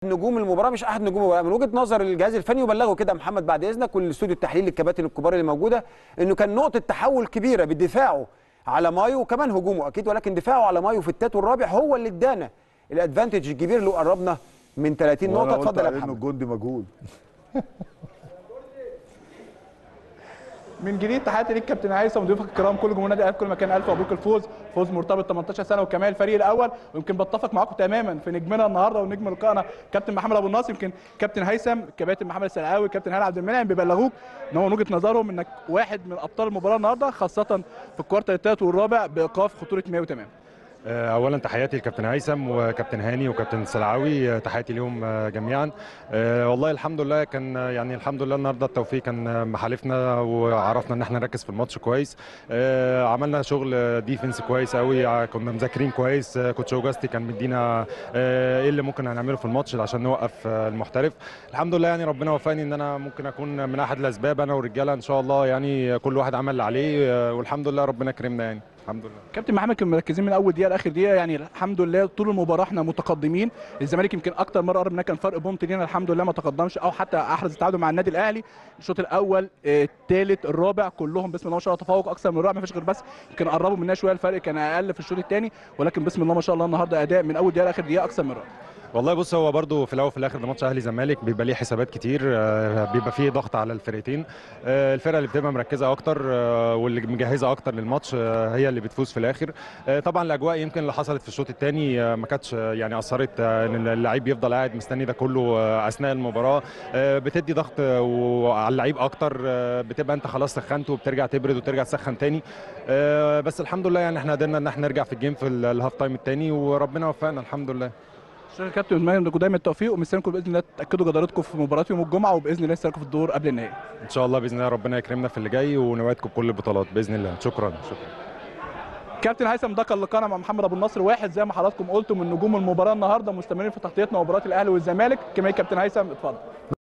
نجوم المباراه مش احد نجوم المباراه من وجهه نظر الجهاز الفني، وبلغه كده محمد بعد اذنك والاستوديو التحليلي الكباتن الكبار اللي موجوده، انه كان نقطه تحول كبيره بدفاعه على مايو وكمان هجومه اكيد، ولكن دفاعه على مايو في التالت والرابع هو اللي ادانا الادفانتج الكبير اللي قربنا من 30 نقطه. اتفضل يا محمد. الجندي مجهول. من جديد تحياتي ليك كابتن هيثم وضيوفك الكرام، كل جمهور النادي الاهلي في كل مكان، الف مبروك الفوز، فوز مرتبط 18 سنه وكمان الفريق الاول. ويمكن بتفق معاكم تماما في نجمنا النهارده ونجم لقائنا كابتن محمد ابو النصر. يمكن كابتن هيثم، كباتن محمد السلعاوي، كابتن هاني عبد المنعم بيبلغوك ان هو من وجهه نظرهم انك واحد من ابطال المباراه النهارده، خاصه في الكوارتر الثالث والرابع بايقاف خطوره مايو تمام. اولا تحياتي لكابتن هيثم وكابتن هاني وكابتن السلعاوي، تحياتي ليهم جميعا. والله الحمد لله كان يعني الحمد لله النهارده التوفيق كان محالفنا وعرفنا ان احنا نركز في الماتش كويس. عملنا شغل ديفنس كويس قوي، كنا مذاكرين كويس. كوتش اوجاستي كان مدينا ايه اللي ممكن هنعمله في الماتش عشان نوقف المحترف. الحمد لله يعني ربنا وفقني ان انا ممكن اكون من احد الاسباب، انا والرجاله ان شاء الله، يعني كل واحد عمل اللي عليه والحمد لله ربنا كرمنا يعني الحمد لله. كابتن محمد كنا مركزين من اول دقيقه لاخر دقيقه، يعني الحمد لله طول المباراه احنا متقدمين. الزمالك يمكن اكتر مره قرب مننا كان فرق بونت لينا، الحمد لله ما تقدمش او حتى احرز التعادل مع النادي الاهلي. الشوط الاول الثالث الرابع كلهم بسم الله ما شاء الله تفوق اكثر من رائع، ما فيش غير بس يمكن قربوا مننا شويه، الفرق كان اقل في الشوط الثاني، ولكن بسم الله ما شاء الله النهارده اداء من اول دقيقه لاخر دقيقه اكثر من رائع. والله بص، هو برضو في الاول وفي الاخر ده ماتش اهلي زمالك، بيبقى ليه حسابات كتير، بيبقى فيه ضغط على الفرقتين. الفرقه اللي بتبقى مركزه اكتر واللي مجهزه اكتر للماتش هي اللي بتفوز في الاخر. طبعا الاجواء يمكن اللي حصلت في الشوط الثاني ما كانتش يعني اثرت ان اللعيب يفضل قاعد مستني ده كله اثناء المباراه، بتدي ضغط على اللعيب اكتر، بتبقى انت خلاص سخنت وبترجع تبرد وترجع تسخن تاني. بس الحمد لله يعني احنا قدرنا ان احنا نرجع في الجيم في الهاف تايم الثاني وربنا وفقنا الحمد لله. شكرا كابتن، اتمنى لكم دايما التوفيق ومستنيكم باذن الله تاكدوا جدارتكم في مباراه يوم الجمعه، وباذن الله تشاركوا في الدور قبل النهائي. ان شاء الله باذن الله ربنا يكرمنا في اللي جاي ونوعدكم بكل البطولات باذن الله. شكرا. كابتن هيثم، ده كان لقاءنا مع محمد ابو النصر، واحد زي ما حضراتكم قلتوا من نجوم المباراه النهارده. مستمرين في تغطيتنا مباراه الاهلي والزمالك. كمان كابتن هيثم اتفضل.